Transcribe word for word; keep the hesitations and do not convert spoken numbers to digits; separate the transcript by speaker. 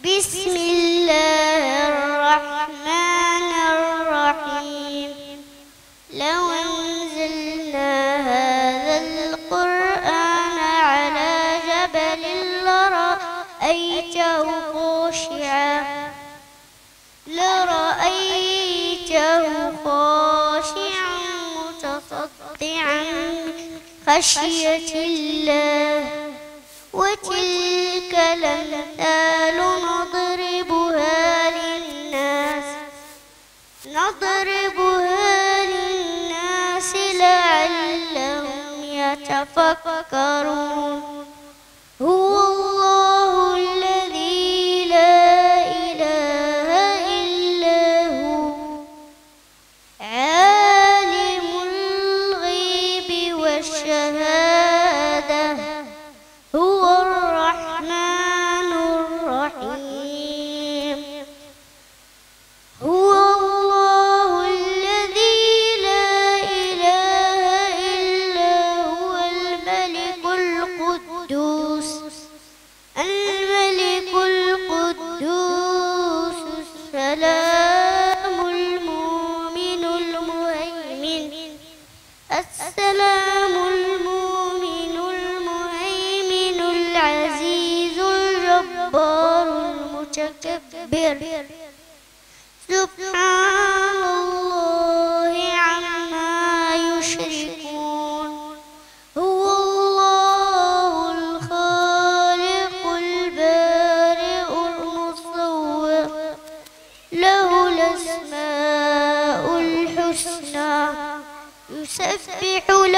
Speaker 1: بسم الله الرحمن الرحيم. لو أنزلنا هذا القرآن على جبل لرأيته خاشعا لرأيته خاشعا متصدعا من خشية الله. وتلك الأمثال نضربها للناس نضربها للناس لعلهم يتفكرون. هو الله الذي لا إله إلا هو عالم الغيب والشهادة هو الرحمن الرحيم. هو الله الذي لا إله إلا هو الملك القدوس الملك القدوس السلام المؤمن المهيمن السلام المؤمن المهيمن العزيز الجبار المتكبر. سبحان الله عما يشركون. هو الله الخالق البارئ المصور له الأسماء الحسنى يسبح له